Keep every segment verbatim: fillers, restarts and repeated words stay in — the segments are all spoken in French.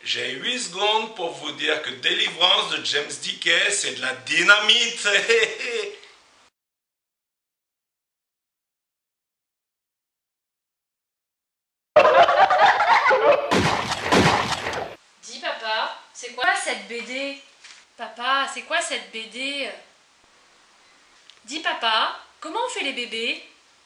J'ai huit secondes pour vous dire que Délivrance de James Dickey, c'est de la dynamite. Dis papa, c'est quoi cette B D? Papa, c'est quoi cette B D? Dis papa, comment on fait les bébés?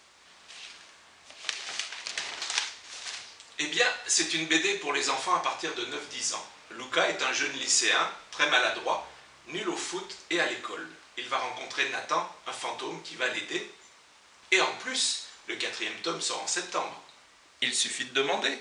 Eh bien, c'est une B D pour les enfants à partir de neuf dix ans. Luca est un jeune lycéen, très maladroit, nul au foot et à l'école. Il va rencontrer Nathan, un fantôme qui va l'aider. Et en plus, le quatrième tome sort en septembre. Il suffit de demander.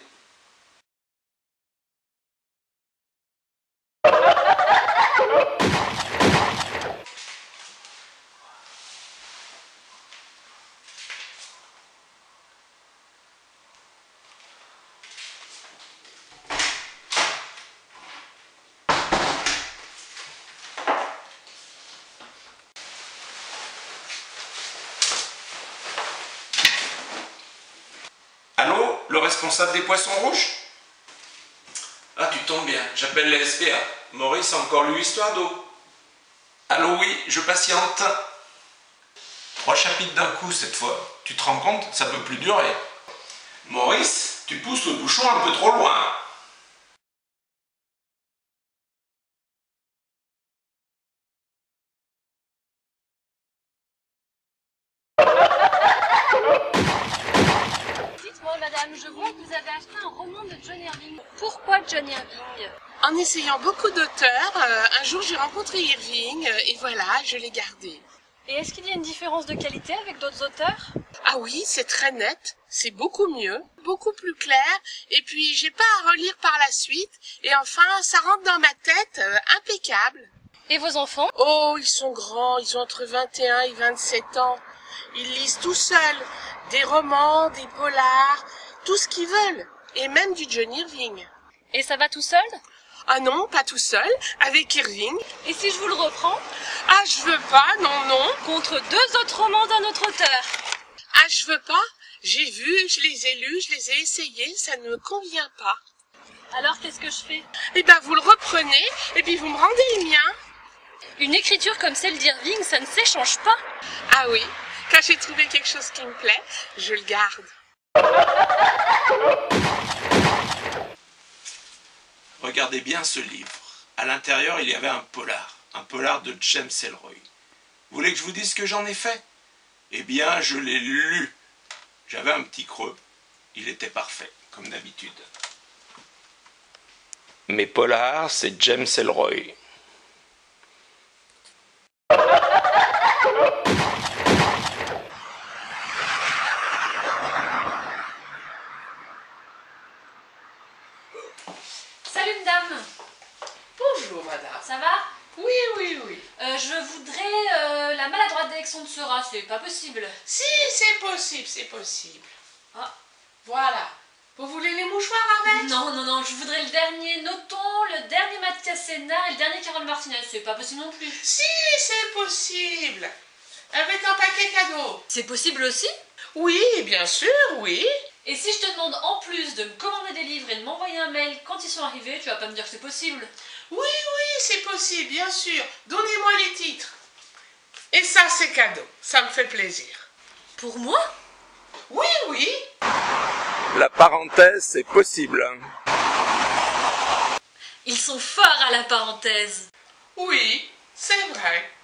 Allô, le responsable des poissons rouges? Ah, tu tombes bien, j'appelle les S P A. Maurice a encore lu Histoire d'eau. Allô, oui, je patiente. Trois chapitres d'un coup cette fois. Tu te rends compte, ça peut plus durer. Maurice, tu pousses le bouchon un peu trop loin. Dites-moi madame, je vois que vous avez acheté un roman de John Irving. Pourquoi John Irving? En essayant beaucoup d'auteurs, euh, un jour j'ai rencontré Irving euh, et voilà, je l'ai gardé. Et est-ce qu'il y a une différence de qualité avec d'autres auteurs? Ah oui, c'est très net, c'est beaucoup mieux, beaucoup plus clair, et puis j'ai pas à relire par la suite, et enfin, ça rentre dans ma tête, euh, impeccable. Et vos enfants? Oh, ils sont grands, ils ont entre vingt et un et vingt-sept ans. Ils lisent tout seuls, des romans, des polars, tout ce qu'ils veulent, et même du John Irving. Et ça va tout seul? Ah non, pas tout seul, avec Irving. Et si je vous le reprends? Ah, je veux pas, non, non. Contre deux autres romans d'un autre auteur. Ah, je veux pas. J'ai vu, je les ai lus, je les ai essayés, ça ne me convient pas. Alors qu'est-ce que je fais? Eh ben, vous le reprenez, et puis vous me rendez les miens. Une écriture comme celle d'Irving, ça ne s'échange pas. Ah oui, quand j'ai trouvé quelque chose qui me plaît, je le garde. Regardez bien ce livre. À l'intérieur, il y avait un polar. Un polar de James Ellroy. Vous voulez que je vous dise ce que j'en ai fait? Eh bien, je l'ai lu. J'avais un petit creux. Il était parfait, comme d'habitude. Mes polars, c'est James Ellroy. Salut madame. Bonjour, madame. Ça va? Oui, oui, oui. euh, Je voudrais euh, la maladroite d'Alexandre Seurat, c'est pas possible. Si, c'est possible, c'est possible. Ah. Voilà. Vous voulez les mouchoirs avec? Non, non, non, je voudrais le dernier Noton, le dernier Mathias Sénard et le dernier Carole Martinez, c'est pas possible non plus. Si, c'est possible. Avec un paquet cadeau. C'est possible aussi? Oui, bien sûr, oui. Et si je te demande en plus de me commander des livres et de m'envoyer un mail quand ils sont arrivés, tu vas pas me dire que c'est possible? Oui, oui, c'est possible, bien sûr. Donnez-moi les titres. Et ça, c'est cadeau. Ça me fait plaisir. Pour moi? Oui, oui. La parenthèse, c'est possible. Ils sont forts à la parenthèse. Oui, c'est vrai.